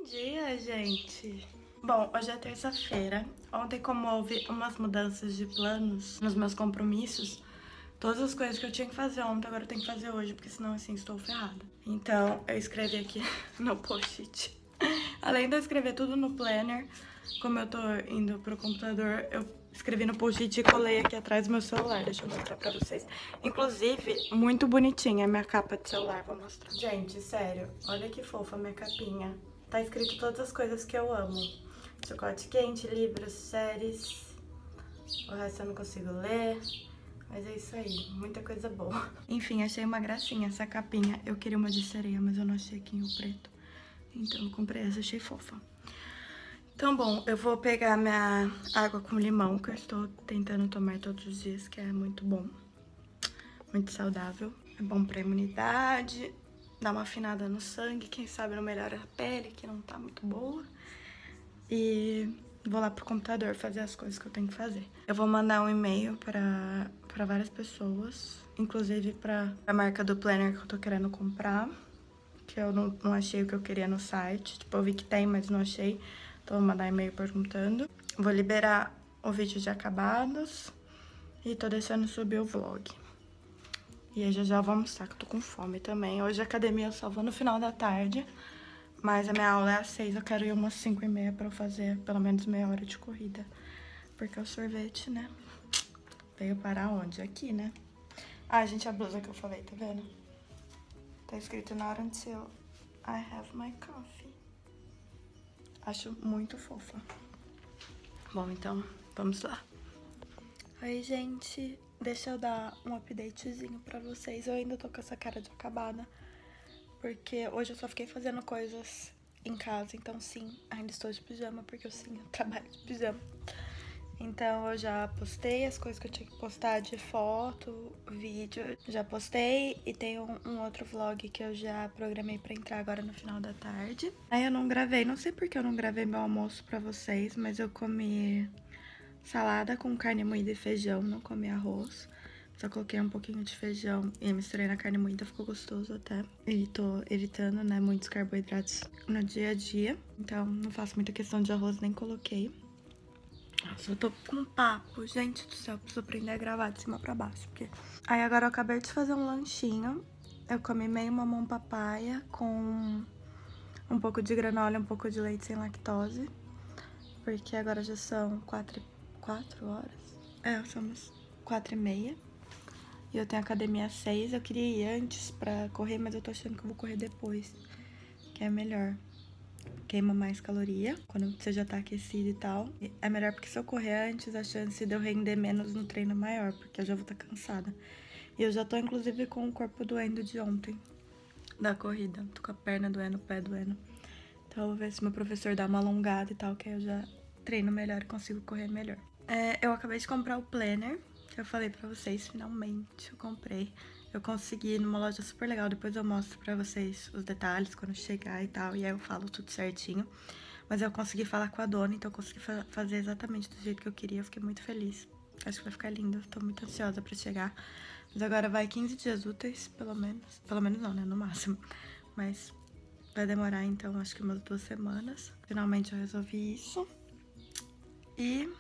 dia, gente! Bom, hoje é terça-feira. Ontem, como houve umas mudanças de planos nos meus compromissos, todas as coisas que eu tinha que fazer ontem, agora eu tenho que fazer hoje, porque senão, assim, estou ferrada. Então, eu escrevi aqui no post-it. Além de eu escrever tudo no planner, como eu tô indo pro computador, eu escrevi no post-it e colei aqui atrás do meu celular. Deixa eu mostrar pra vocês. Inclusive, muito bonitinha a minha capa de celular, vou mostrar. Gente, sério, olha que fofa a minha capinha. Tá escrito todas as coisas que eu amo. Chocolate quente, livros, séries. O resto eu não consigo ler. Mas é isso aí, muita coisa boa. Enfim, achei uma gracinha essa capinha. Eu queria uma de sereia, mas eu não achei aqui em Rio Preto. Então eu comprei essa, achei fofa. Então, bom, eu vou pegar minha água com limão, que eu estou tentando tomar todos os dias, que é muito bom. Muito saudável. É bom pra imunidade, dá uma afinada no sangue, quem sabe não melhora a pele, que não tá muito boa. E vou lá pro computador fazer as coisas que eu tenho que fazer. Eu vou mandar um e-mail pra várias pessoas, inclusive pra marca do planner que eu tô querendo comprar, que eu não achei o que eu queria no site. Tipo, eu vi que tem, mas não achei. Então, vou mandar e-mail perguntando. Vou liberar o vídeo de acabados e tô deixando subir o vlog. E aí já vou almoçar, que eu tô com fome também. Hoje a academia eu só vou no final da tarde, mas a minha aula é às 6, eu quero ir umas 5h30 pra eu fazer pelo menos meia hora de corrida. Porque o sorvete, né, veio parar onde? Aqui, né? Ah, gente, a blusa que eu falei, tá vendo? Tá escrito not until I have my coffee. Acho muito fofa. Bom, então, vamos lá. Oi, gente. Deixa eu dar um updatezinho pra vocês. Eu ainda tô com essa cara de acabada, porque hoje eu só fiquei fazendo coisas em casa. Então, sim, ainda estou de pijama, porque eu trabalho de pijama. Então, eu já postei as coisas que eu tinha que postar de foto, vídeo. Já postei e tem um outro vlog que eu já programei pra entrar agora no final da tarde. Aí eu não gravei, não sei porque eu não gravei meu almoço pra vocês, mas eu comi salada com carne moída e feijão, não comi arroz. Só coloquei um pouquinho de feijão e misturei na carne moída, ficou gostoso até. E tô evitando, né, muitos carboidratos no dia a dia. Então, não faço muita questão de arroz, nem coloquei. Nossa, eu tô com papo, gente do céu, preciso aprender a gravar de cima pra baixo, porque... Aí agora eu acabei de fazer um lanchinho. Eu comi meio mamão papaya com um pouco de granola e um pouco de leite sem lactose. Porque agora já são 4 horas? É, somos 4h30. E eu tenho academia às 6. Eu queria ir antes pra correr, mas eu tô achando que eu vou correr depois, que é melhor. Queima mais caloria quando você já tá aquecido e tal. É melhor porque se eu correr antes, a chance de eu render menos no treino é maior, porque eu já vou estar cansada. E eu já tô, inclusive, com o corpo doendo de ontem, da corrida. Tô com a perna doendo, o pé doendo. Então eu vou ver se meu professor dá uma alongada e tal, que aí eu já treino melhor e consigo correr melhor. Eu acabei de comprar o planner, que eu falei pra vocês, finalmente eu comprei. Eu consegui numa loja super legal, depois eu mostro pra vocês os detalhes quando chegar e tal, e aí eu falo tudo certinho. Mas eu consegui falar com a dona, então eu consegui fazer exatamente do jeito que eu queria, eu fiquei muito feliz. Acho que vai ficar lindo, eu tô muito ansiosa pra chegar. Mas agora vai 15 dias úteis, pelo menos. Pelo menos não, né, no máximo. Mas vai demorar, então, acho que umas 2 semanas. Finalmente eu resolvi isso. E...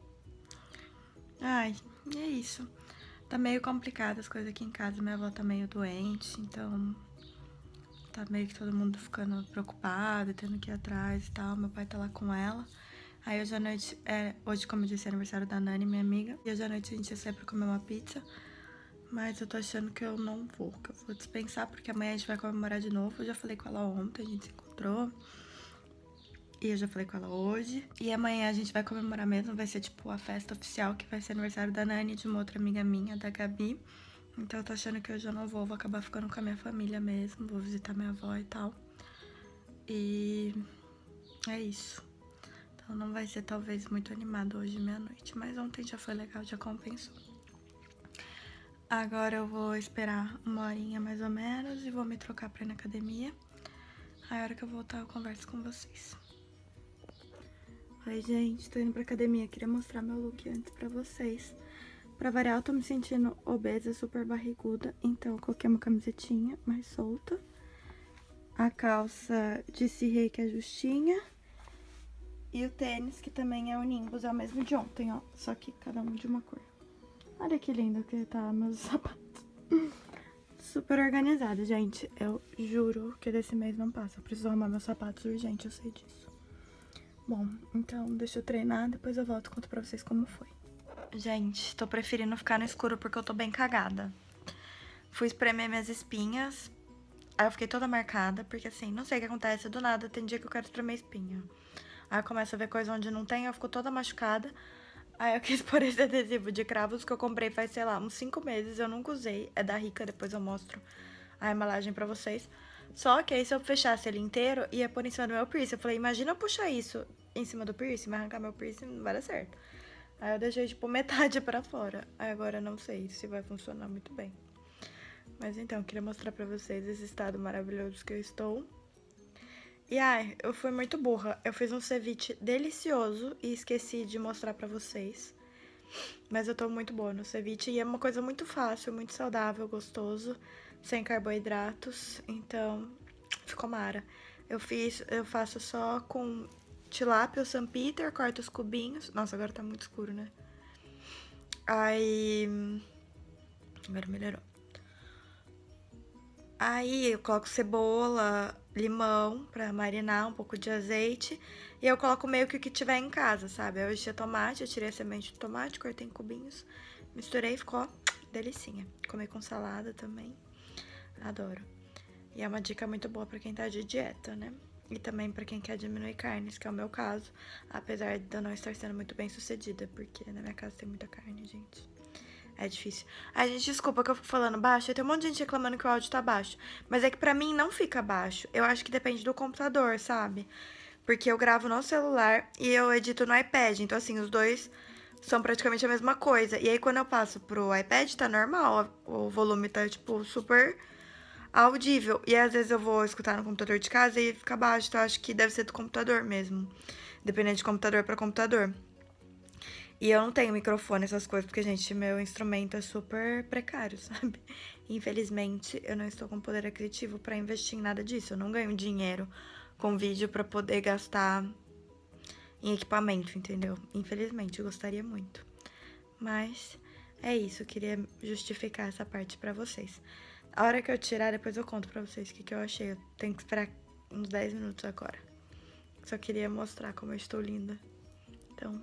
ai, e é isso. Tá meio complicado as coisas aqui em casa. Minha avó tá meio doente, então... tá meio que todo mundo ficando preocupado, tendo que ir atrás e tal. Meu pai tá lá com ela. Aí hoje à noite, hoje, como eu disse, é aniversário da Nani, minha amiga. E hoje à noite a gente ia sair pra comer uma pizza. Mas eu tô achando que eu não vou, que eu vou dispensar, porque amanhã a gente vai comemorar de novo. Eu já falei com ela ontem, a gente se encontrou. E eu já falei com ela hoje. E amanhã a gente vai comemorar mesmo, vai ser tipo a festa oficial, que vai ser aniversário da Nani e de uma outra amiga minha, da Gabi. Então eu tô achando que hoje eu não vou acabar ficando com a minha família mesmo, vou visitar minha avó e tal. E é isso. Então não vai ser talvez muito animado hoje meia-noite, mas ontem já foi legal, já compensou. Agora eu vou esperar 1 horinha mais ou menos e vou me trocar pra ir na academia. Aí a hora que eu voltar eu converso com vocês. Oi, gente, tô indo pra academia, queria mostrar meu look antes pra vocês. Pra variar, eu tô me sentindo obesa, super barriguda, então eu coloquei uma camisetinha mais solta. a calça de cirrê, que é justinha, e o tênis, que também é o Nimbus, é o mesmo de ontem, ó, só que cada um de uma cor. Olha que lindo que tá meus sapatos. Super organizado, gente. Eu juro que desse mês não passa. Eu preciso arrumar meus sapatos urgente, eu sei disso. Bom, então deixa eu treinar, depois eu volto e conto pra vocês como foi. Gente, tô preferindo ficar no escuro porque eu tô bem cagada. Fui espremer minhas espinhas, aí eu fiquei toda marcada, porque assim, não sei o que acontece, do nada tem dia que eu quero espremer espinha. Aí eu começo a ver coisa onde não tem, eu fico toda machucada. Aí eu quis pôr esse adesivo de cravos que eu comprei faz, sei lá, uns 5 meses, eu nunca usei. É da Rica, depois eu mostro a embalagem pra vocês. Só que aí se eu fechasse ele inteiro, ia pôr em cima do meu piercing. Eu falei, imagina eu puxar isso em cima do piercing, mas arrancar meu piercing não vai dar certo. Aí eu deixei, tipo, metade pra fora. Aí agora eu não sei se vai funcionar muito bem. Mas então, eu queria mostrar pra vocês esse estado maravilhoso que eu estou. E ai, eu fui muito burra. Eu fiz um ceviche delicioso e esqueci de mostrar pra vocês. Mas eu tô muito boa no ceviche e é uma coisa muito fácil, muito saudável, gostoso, sem carboidratos. Então, ficou mara. Eu faço só com tilápia ou São Peter, corto os cubinhos. Nossa, agora tá muito escuro, né? Aí... Agora melhorou. Aí eu coloco cebola, limão pra marinar, um pouco de azeite. E eu coloco meio que o que tiver em casa, sabe? Eu enchi tomate, eu tirei a semente de tomate, cortei em cubinhos, misturei e ficou, ó, delicinha. Comer com salada também, adoro. E é uma dica muito boa pra quem tá de dieta, né? E também pra quem quer diminuir carnes, que é o meu caso. Apesar de eu não estar sendo muito bem sucedida, porque na minha casa tem muita carne, gente. É difícil. Ai, gente, desculpa que eu fico falando baixo. Tem um monte de gente reclamando que o áudio tá baixo. Mas é que pra mim não fica baixo. Eu acho que depende do computador, sabe? Porque eu gravo no celular e eu edito no iPad. Então, assim, os dois são praticamente a mesma coisa. E aí, quando eu passo pro iPad, tá normal. O volume tá, tipo, super audível. E às vezes eu vou escutar no computador de casa e fica baixo. Então, eu acho que deve ser do computador mesmo. Dependendo de computador pra computador. E eu não tenho microfone, essas coisas, porque, gente, meu instrumento é super precário, sabe? Infelizmente, eu não estou com poder aquisitivo pra investir em nada disso. Eu não ganho dinheiro com vídeo pra poder gastar em equipamento, entendeu? Infelizmente, eu gostaria muito. Mas é isso, eu queria justificar essa parte pra vocês. A hora que eu tirar, depois eu conto pra vocês o que eu achei. Eu tenho que esperar uns 10 minutos agora. Só queria mostrar como eu estou linda. Então...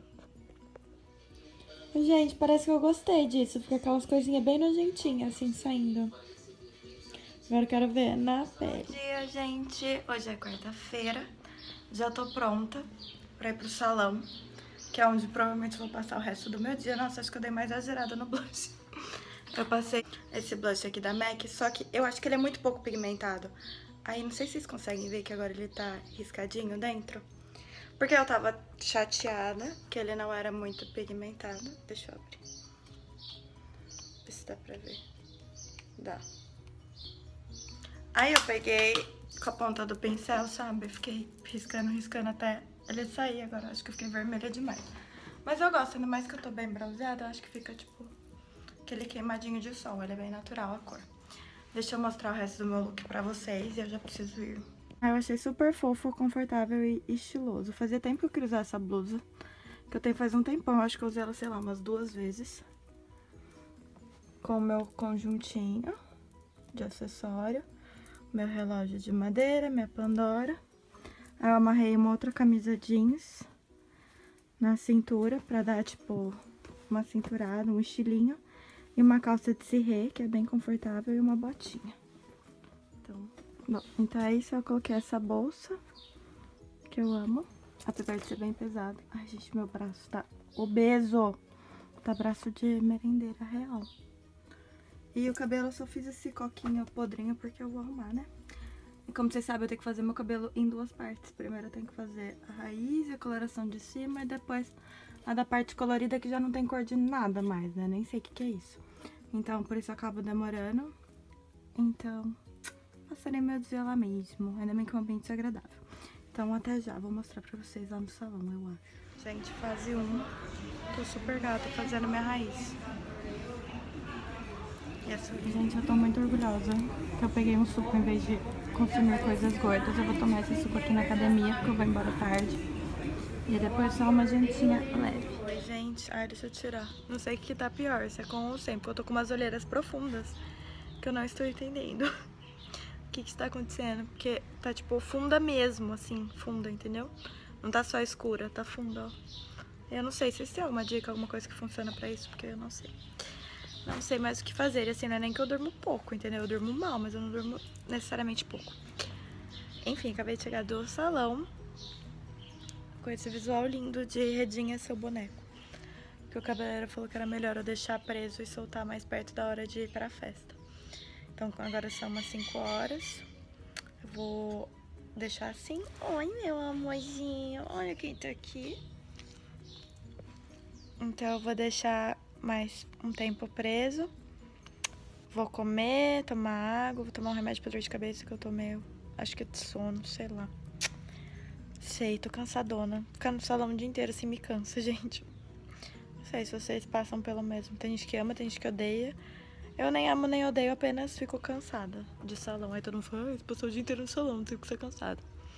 Gente, parece que eu gostei disso. Fica aquelas coisinhas bem nojentinhas, assim, saindo. Agora eu quero ver na pele. Bom dia, gente. Hoje é quarta-feira. Já tô pronta pra ir pro salão, que é onde provavelmente vou passar o resto do meu dia. Nossa, acho que eu dei mais exagerada no blush. Eu passei esse blush aqui da MAC, só que eu acho que ele é muito pouco pigmentado. Aí, não sei se vocês conseguem ver que agora ele tá riscadinho dentro. Porque eu tava chateada que ele não era muito pigmentado. Deixa eu abrir. Ver se dá pra ver. Dá. Aí eu peguei com a ponta do pincel, sabe? Fiquei riscando até ele sair. Agora acho que eu fiquei vermelha demais. Mas eu gosto, ainda mais que eu tô bem bronzeada. Eu acho que fica, tipo, aquele queimadinho de sol. Ele é bem natural a cor. Deixa eu mostrar o resto do meu look pra vocês e eu já preciso ir. Eu achei super fofo, confortável e estiloso. Fazia tempo que eu queria usar essa blusa, que eu tenho faz um tempão. Eu acho que eu usei ela, sei lá, umas 2 vezes. Com o meu conjuntinho de acessório, meu relógio de madeira, minha Pandora. Aí eu amarrei uma outra camisa jeans na cintura pra dar, tipo, uma cinturada, um estilinho. E uma calça de cirrê, que é bem confortável, e uma botinha. Bom, então é isso, eu coloquei essa bolsa, que eu amo, apesar de ser bem pesado. Ai, gente, meu braço tá obeso, tá braço de merendeira real. E o cabelo eu só fiz esse coquinho podrinho porque eu vou arrumar, né? E como vocês sabem, eu tenho que fazer meu cabelo em 2 partes. Primeiro eu tenho que fazer a raiz e a coloração de cima, e depois a da parte colorida, que já não tem cor de nada mais, né? Nem sei o que é isso. Então, por isso eu acabo demorando. Então... passarei meu dia lá mesmo, ainda bem que o ambiente é agradável. Então até já, vou mostrar pra vocês lá no salão, eu acho. Gente, fase 1, tô super gata fazendo minha raiz. Gente, eu tô muito orgulhosa que eu peguei um suco em vez de consumir coisas gordas. Eu vou tomar esse suco aqui na academia, porque eu vou embora tarde. E depois só uma jantinha leve. Oi, gente. Ai, deixa eu tirar. Não sei o que tá pior, se é com ou sem, porque eu tô com umas olheiras profundas que eu não estou entendendo. O que está acontecendo? Porque tá tipo funda mesmo, assim, funda, entendeu? Não tá só escura, tá funda, ó. Eu não sei se tem alguma dica, alguma coisa que funciona pra isso, porque eu não sei. Não sei mais o que fazer, assim, não é nem que eu durmo pouco, entendeu? Eu durmo mal, mas eu não durmo necessariamente pouco. Enfim, acabei de chegar do salão com esse visual lindo de Redinha Seu Boneco. Que o cabeleireiro falou que era melhor eu deixar preso e soltar mais perto da hora de ir pra festa. Então agora são umas 5 horas. Eu vou deixar assim. Oi, meu amorzinho. Olha quem tá aqui. Então eu vou deixar mais um tempo preso. Vou comer, tomar água, vou tomar um remédio pra dor de cabeça que eu tô meio... Acho que é de sono, sei lá. Sei, tô cansadona. Ficar no salão o dia inteiro assim me cansa, gente. Não sei se vocês passam pelo mesmo. Tem gente que ama, tem gente que odeia. Eu nem amo nem odeio, apenas fico cansada de salão. Aí todo mundo fala, você passou o dia inteiro no salão, não tem que ser cansada.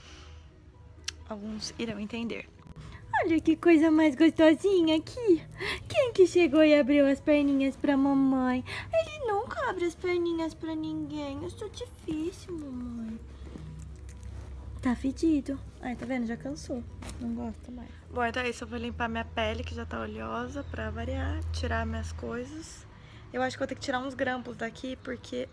Alguns irão entender. Olha que coisa mais gostosinha aqui. Quem que chegou e abriu as perninhas pra mamãe? Ele nunca abre as perninhas pra ninguém. Eu sou difícil, mamãe. Tá fedido. Ai, tá vendo? Já cansou. Não gosta mais. Bom, então é isso. Eu vou limpar minha pele, que já tá oleosa, pra variar. Tirar minhas coisas. Eu acho que vou ter que tirar uns grampos daqui, porque...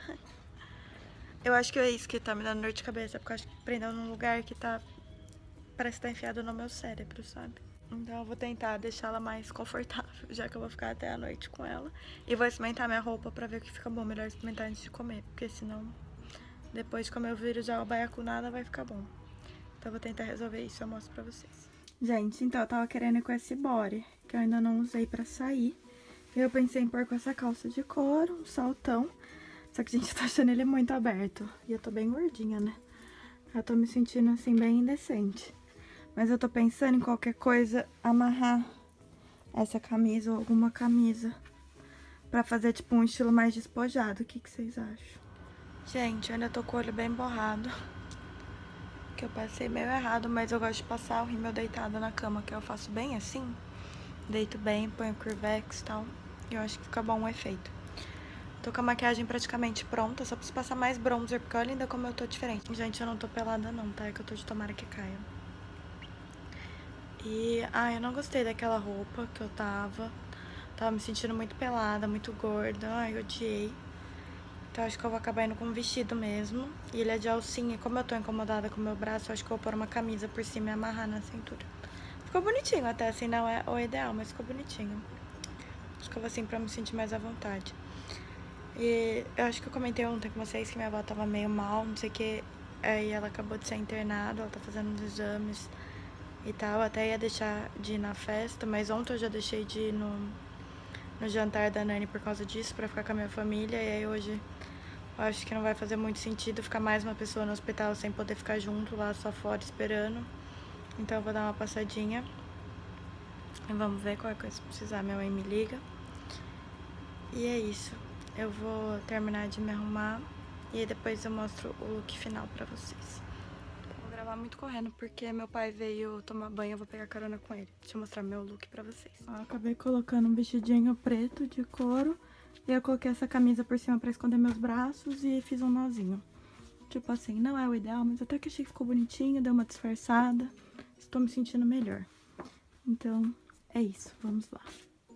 eu acho que é isso que tá me dando dor de cabeça. Porque eu acho que prendeu num lugar que tá... parece que tá enfiado no meu cérebro, sabe? Então eu vou tentar deixá-la mais confortável, já que eu vou ficar até a noite com ela. E vou experimentar minha roupa pra ver o que fica bom. Melhor experimentar antes de comer, porque senão... depois de comer o vírus já o baiacu nada vai ficar bom. Então eu vou tentar resolver isso e eu mostro pra vocês. Gente, então eu tava querendo ir com esse body, que eu ainda não usei pra sair. Eu pensei em pôr com essa calça de couro, um saltão. Só que a gente tá achando ele muito aberto. E eu tô bem gordinha, né? Eu tô me sentindo assim bem indecente. Mas eu tô pensando em qualquer coisa amarrar essa camisa ou alguma camisa pra fazer tipo um estilo mais despojado. O que vocês acham? Gente, eu ainda tô com o olho bem borrado. Que eu passei meio errado, mas eu gosto de passar o rímel deitado na cama, que eu faço bem assim. Deito bem, ponho curvex e tal. E eu acho que fica bom o efeito. Tô com a maquiagem praticamente pronta, só preciso passar mais bronzer, porque olha ainda como eu tô diferente. Gente, eu não tô pelada não, tá? É que eu tô de tomara que caia. E, eu não gostei daquela roupa que eu tava. Tava me sentindo muito pelada, muito gorda. Ai, odiei. Então acho que eu vou acabar indo com um vestido mesmo. E ele é de alcinha. E como eu tô incomodada com o meu braço, acho que eu vou pôr uma camisa por cima e amarrar na cintura. Ficou bonitinho até, assim, não é o ideal, mas ficou bonitinho. Acho que eu vou assim pra me sentir mais à vontade. E eu acho que eu comentei ontem com vocês que minha avó tava meio mal, não sei o que. Aí ela acabou de ser internada, ela tá fazendo uns exames e tal. Até ia deixar de ir na festa, mas ontem eu já deixei de ir no jantar da Nani por causa disso, pra ficar com a minha família. E aí hoje eu acho que não vai fazer muito sentido ficar mais uma pessoa no hospital sem poder ficar junto lá, só fora esperando. Então eu vou dar uma passadinha. E vamos ver qual é coisa, se precisar minha mãe me liga. E é isso. Eu vou terminar de me arrumar e aí depois eu mostro o look final pra vocês. Vou gravar muito correndo porque meu pai veio tomar banho, eu vou pegar carona com ele. Deixa eu mostrar meu look pra vocês. Eu acabei colocando um vestidinho preto de couro e eu coloquei essa camisa por cima pra esconder meus braços e fiz um nozinho. Tipo assim, não é o ideal, mas até que achei que ficou bonitinho, deu uma disfarçada. Estou me sentindo melhor. Então, é isso, vamos lá.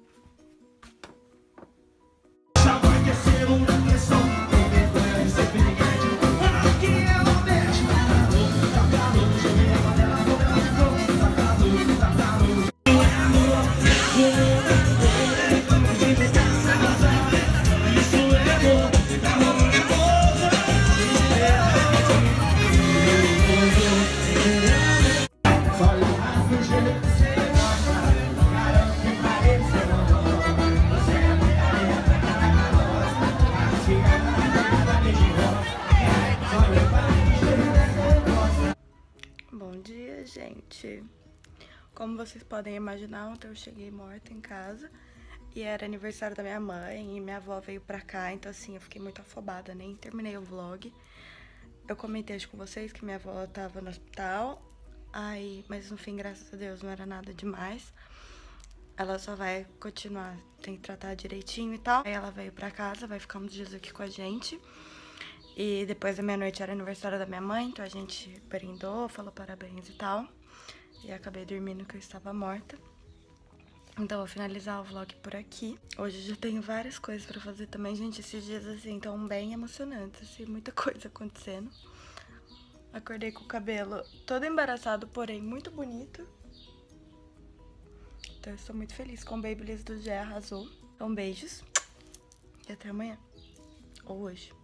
Bom dia, gente. Como vocês podem imaginar, ontem eu cheguei morta em casa e era aniversário da minha mãe e minha avó veio pra cá, então assim, eu fiquei muito afobada, nem terminei o vlog. Eu comentei com vocês que minha avó tava no hospital. Aí, mas no fim, graças a Deus, não era nada demais. Ela só vai continuar, tem que tratar direitinho e tal. Aí ela veio pra casa, vai ficar uns dias aqui com a gente. E depois da meia-noite era aniversário da minha mãe, então a gente brindou, falou parabéns e tal. E acabei dormindo que eu estava morta. Então vou finalizar o vlog por aqui. Hoje eu já tenho várias coisas pra fazer também, gente. Esses dias assim estão bem emocionantes, assim, muita coisa acontecendo. Acordei com o cabelo todo embaraçado, porém muito bonito. Então eu estou muito feliz com o Babyliss do Gé, arrasou. Então beijos e até amanhã. Ou hoje.